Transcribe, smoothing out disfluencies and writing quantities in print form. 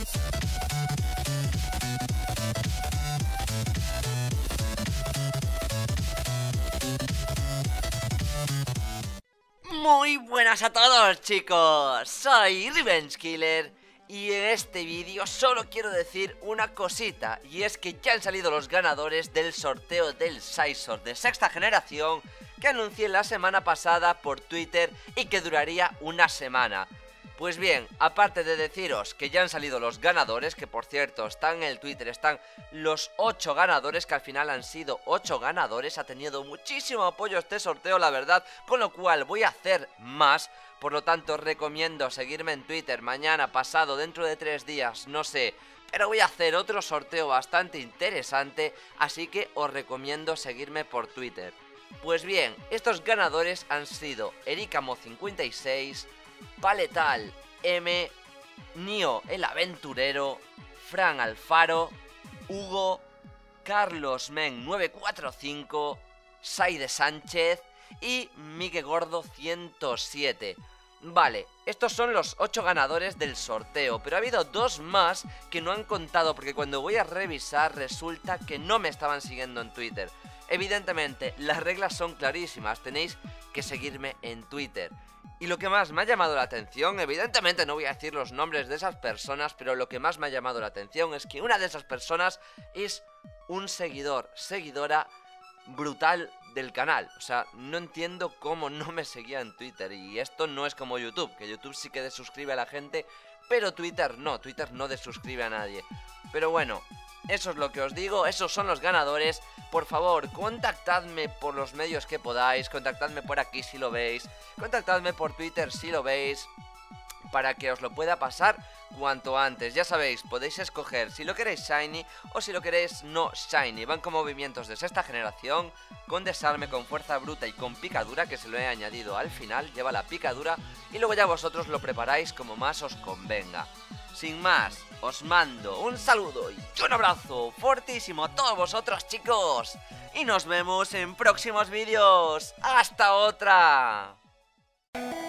Muy buenas a todos, chicos, soy Revenge Killer y en este vídeo solo quiero decir una cosita, y es que ya han salido los ganadores del sorteo del Scizor de sexta generación que anuncié la semana pasada por Twitter y que duraría una semana. Pues bien, aparte de deciros que ya han salido los ganadores, que por cierto están en el Twitter, están los 8 ganadores, que al final han sido 8 ganadores, ha tenido muchísimo apoyo este sorteo, la verdad, con lo cual voy a hacer más. Por lo tanto, os recomiendo seguirme en Twitter mañana, pasado, dentro de 3 días, no sé, pero voy a hacer otro sorteo bastante interesante, así que os recomiendo seguirme por Twitter. Pues bien, estos ganadores han sido Ericamo56, Paletal M, Nio el Aventurero, Fran Alfaro, Hugo, Carlos Men 945, Saide Sánchez y Mike Gordo 107. Vale, estos son los 8 ganadores del sorteo, pero ha habido 2 más que no han contado porque cuando voy a revisar resulta que no me estaban siguiendo en Twitter. Evidentemente, las reglas son clarísimas, tenéis que seguirme en Twitter. Y lo que más me ha llamado la atención, evidentemente no voy a decir los nombres de esas personas, pero lo que más me ha llamado la atención es que una de esas personas es un seguidora brutal del canal. O sea, no entiendo cómo no me seguía en Twitter. Y esto no es como YouTube, que YouTube sí que desuscribe a la gente, pero Twitter no desuscribe a nadie. Pero bueno, eso es lo que os digo, esos son los ganadores. Por favor, contactadme por los medios que podáis, contactadme por aquí si lo veis, contactadme por Twitter si lo veis, para que os lo pueda pasar cuanto antes. Ya sabéis, podéis escoger si lo queréis shiny o si lo queréis no shiny. Van con movimientos de sexta generación, con desarme, con fuerza bruta y con picadura, que se lo he añadido al final, lleva la picadura, y luego ya vosotros lo preparáis como más os convenga. Sin más, os mando un saludo y un abrazo fortísimo a todos vosotros, chicos, y nos vemos en próximos vídeos. ¡Hasta otra!